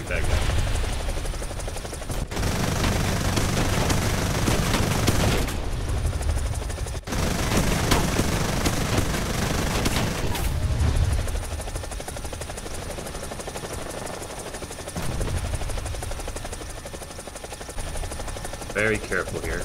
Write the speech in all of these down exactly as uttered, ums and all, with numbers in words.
that guy. Very careful here.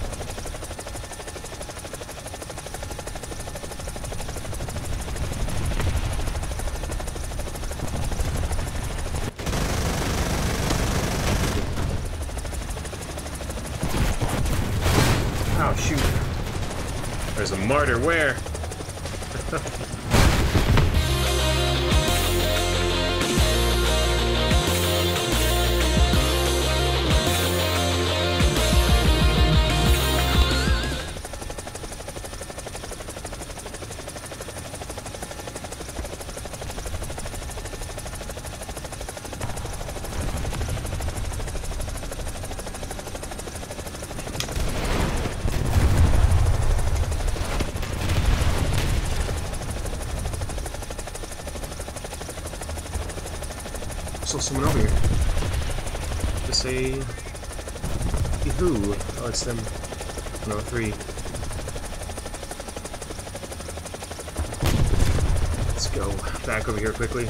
Oh, shoot. There's a martyr. Where? Someone over here. Just say who? Oh, it's them. No, three. Let's go back over here quickly.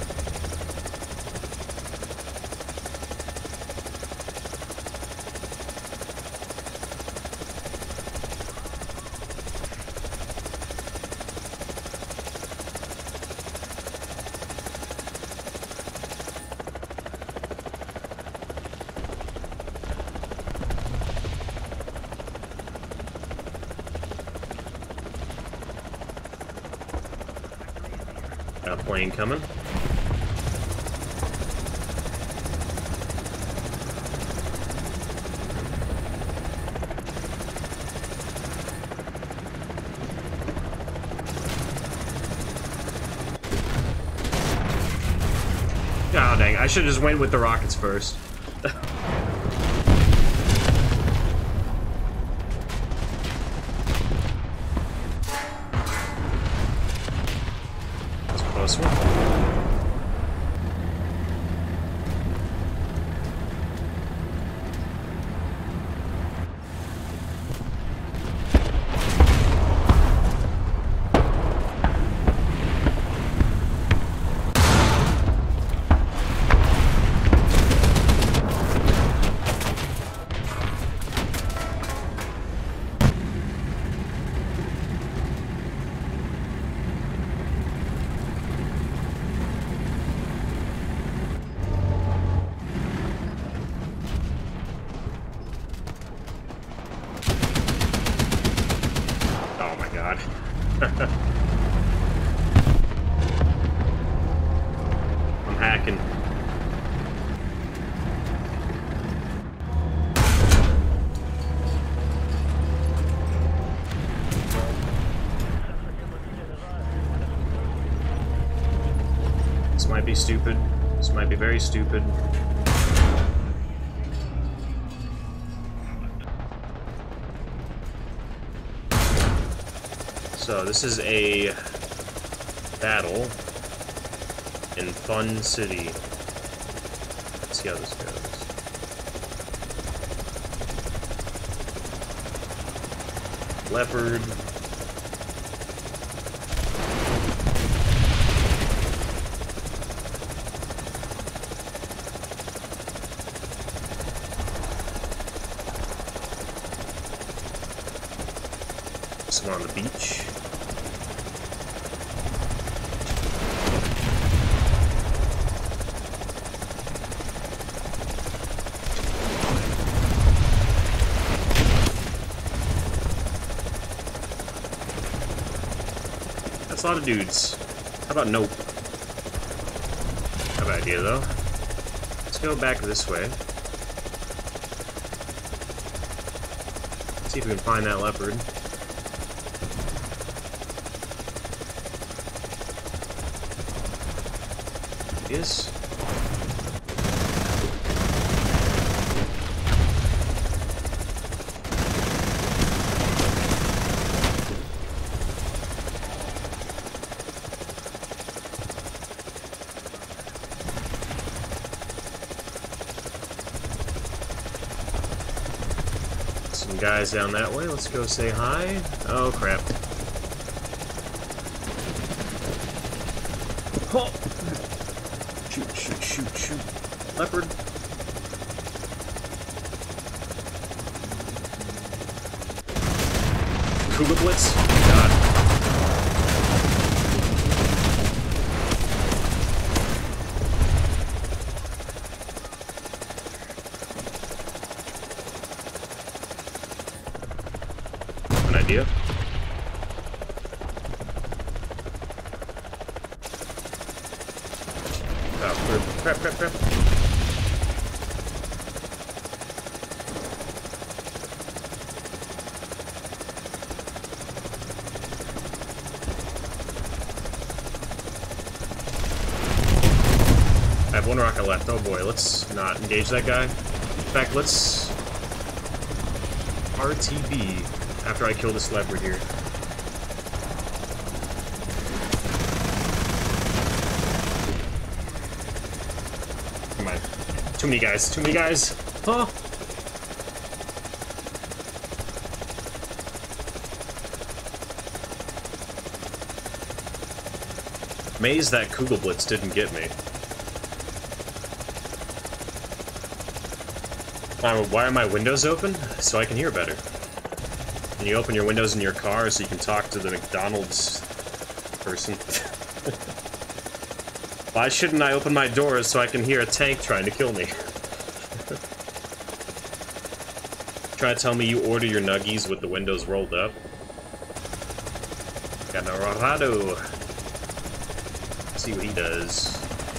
Got a plane coming. Oh dang, I should have just went with the rockets first. Close one. God. I'm hacking. This might be stupid. This might be very stupid. So this is a battle in Fun City. Let's see how this goes. Leopard. Someone on the beach. That's a lot of dudes. How about nope? Have an idea though. Let's go back this way. See if we can find that leopard. Is Some guys down that way. Let's go say hi. Oh, crap. Oh. Shoot, shoot, shoot, shoot. Leopard. Cougar Blitz? God. An idea? Oh, crap, crap, crap. I have one rocket left. Oh boy, let's not engage that guy. In fact, let's R T B after I kill this leopard here. Come on. Too many guys. Too many guys. Oh. Amazed that Kugel Blitz didn't get me. Why are my windows open? So I can hear better. And you open your windows in your car so you can talk to the McDonald's person. Why shouldn't I open my doors so I can hear a tank trying to kill me? Try to tell me you order your nuggies with the windows rolled up. Got no Dorado. See what he does.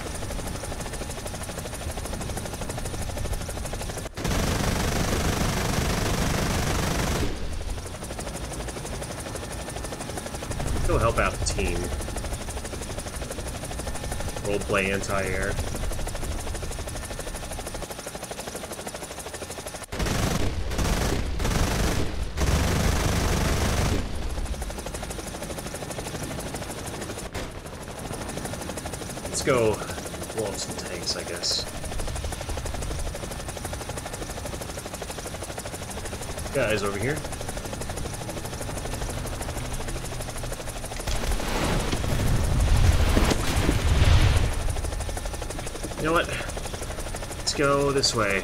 Go help out the team. Roleplay anti-air. Let's go blow up some tanks, I guess. Guys over here. You know what? Let's go this way.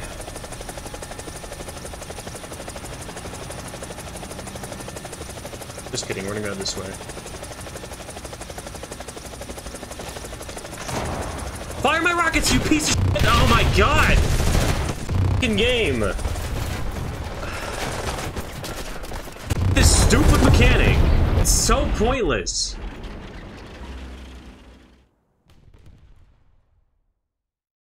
Just kidding, we're gonna go this way. Fire my rockets, you piece of shit! Oh my god! Fucking game! This stupid mechanic! It's so pointless!